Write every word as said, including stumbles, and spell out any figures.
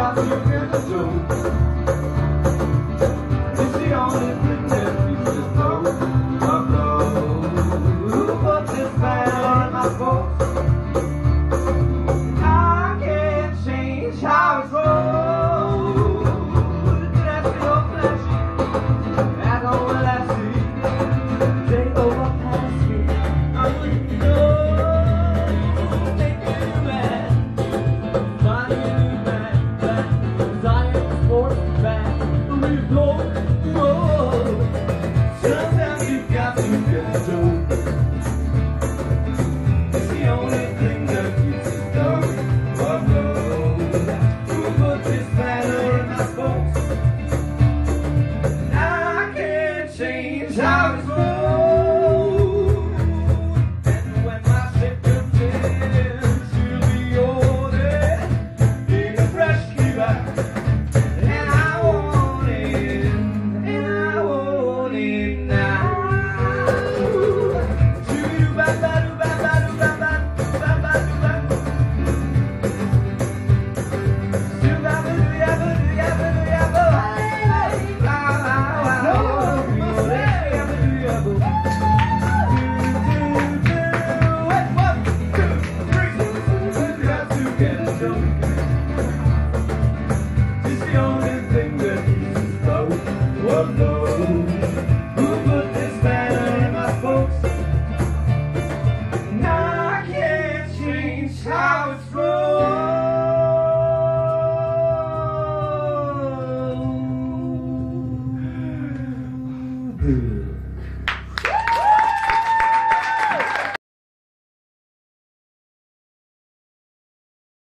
got you in the door. It's the only thing that keeps us close. Oh, no. Who put this man on my folks? I can't change how it's rolled. That's your flesh. That's all I see. They overpass me. I wouldn't know. Sometimes you got to get the dough. It's the only thing that keeps us going. Oh no, who put this banner in my spokes? I can't change how it's rolled. And when my ship comes in, she'll be ordered in a fresh key back. And I want it, and I want it now. It's the only thing that keeps us close. Oh no, who put this banner in my spokes? And I can't change how it's rolled.